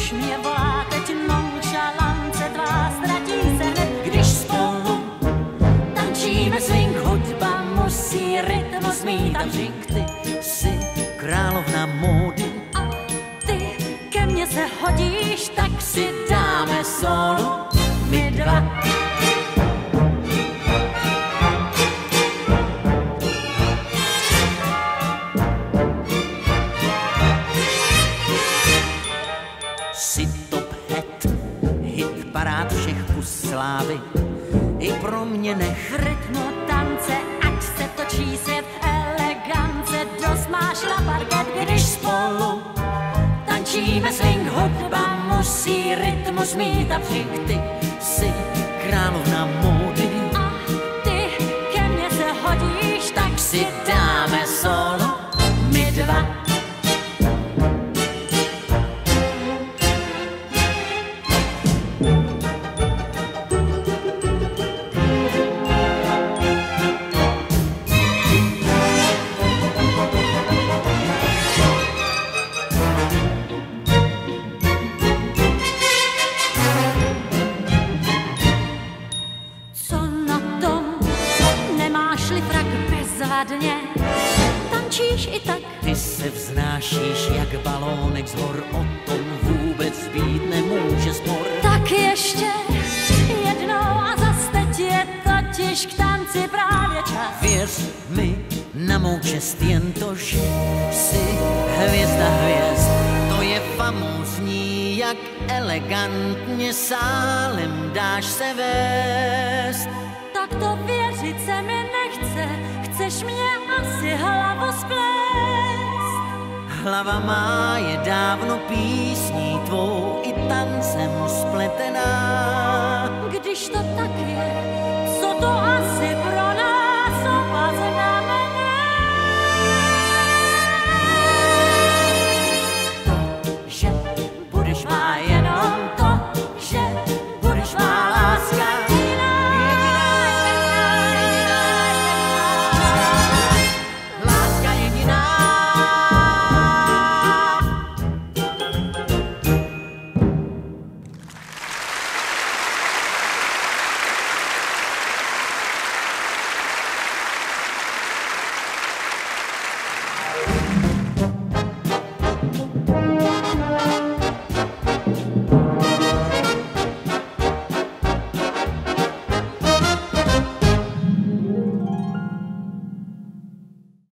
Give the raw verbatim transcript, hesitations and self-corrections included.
už mě volá teď nonšalance tvá, ztratí se hned, když spolu tančíme swing, hudba musí rytmus mít a vždyť ty jsi královna módy a ty ke mně se hodíš, tak si dáme solo my dva. Jsi top het, hit parád všech kus slávy, i pro mě nech. V rytmu tance, ať se točí svět, elegance, dost máš na parket, když spolu tančíme swing, hudba musí rytmus mít a vždyť ty jsi královna módy a ty ke mně se hodíš, tak si dáme solo my dva. Tančíš i tak. Ty se vznášíš jak balónek z hor, o tom vůbec být nemůže spor. Tak ještě jednou a zas teď je totiž k tanci právě čas. Věř mi na mou čest jen to, že jsi hvězda hvězd. To je famózní, jak elegantně sálem dáš se vést. Tak to věřit se mi nechce, chceš mě asi hlavu splést. Hlava má je dávno písní tvou i tancem spletená. Když to tak je,